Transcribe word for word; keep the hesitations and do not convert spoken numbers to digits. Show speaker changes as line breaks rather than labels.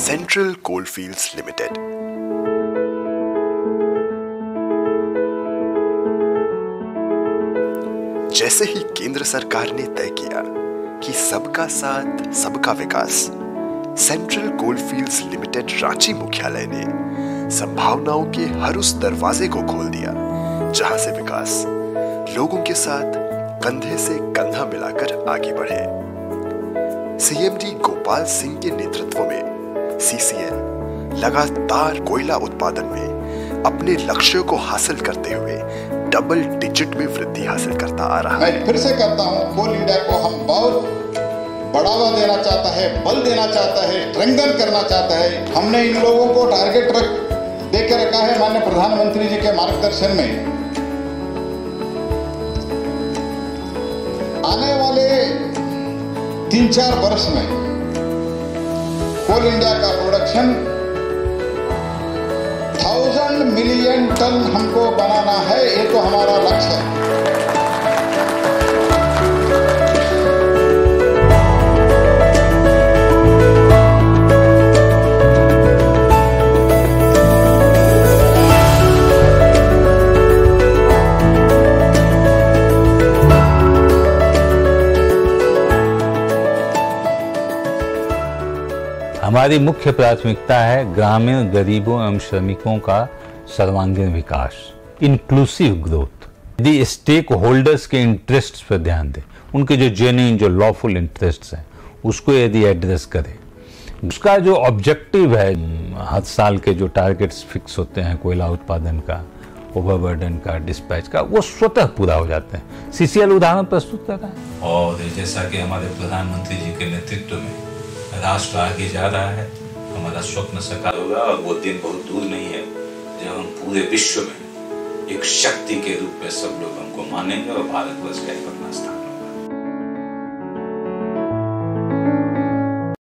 Central coalfields limited. जैसे ही केंद्र सरकार ने तय किया कि सबका साथ सबका विकास, सेंट्रल कोलफील्ड्स लिमिटेड रांची मुख्यालय ने संभावनाओं के हर उस दरवाजे को खोल दिया जहां से विकास लोगों के साथ कंधे से कंधा मिलाकर आगे बढ़े। सीएमडी गोपाल सिंह के नेतृत्व में सीसीएल लगातार कोयला उत्पादन में अपने लक्ष्यों को हासिल करते हुए डबल डिजिट में वृद्धि हासिल करता आ रहा है।
मैं फिर से कहता हूं, कोल इंडिया को हम बहुत बढ़ावा देना चाहता है, बल देना चाहता है, स्ट्रेंथन करना चाहता है। हमने इन लोगों को टारगेट रख दे के रखा है माननीय प्रधानमंत्री जी के मार्गदर्शन में। आने वाले तीन चार वर्ष में कोल इंडिया का प्रोडक्शन थाउजेंड मिलियन टन हमको बनाना है, ये तो हमारा लक्ष्य है।
हमारी मुख्य प्राथमिकता है ग्रामीण गरीबों एवं श्रमिकों का सर्वांगीण विकास, इंक्लूसिव ग्रोथ। यदि स्टेक होल्डर्स के इंटरेस्ट्स पर ध्यान दें, उनके जो जेन्युइन जो लॉफुल इंटरेस्ट्स हैं उसको यदि एड्रेस करें, उसका जो ऑब्जेक्टिव है, हर साल के जो टारगेट्स फिक्स होते हैं कोयला उत्पादन का, ओवरबर्डन का, डिस्पैच का, वो स्वतः पूरा हो जाते हैं। सीसीएल उदाहरण प्रस्तुत कर रहा है। और जैसा कि हमारे प्रधानमंत्री जी के नेतृत्व में राष्ट्र आगे जा रहा है, हमारा स्वप्न साकार होगा और वो दिन बहुत दूर नहीं है जब हम पूरे विश्व में एक शक्ति के रूप में सब लोग हमको मानेंगे और भारतवर्ष का एक अपना स्थान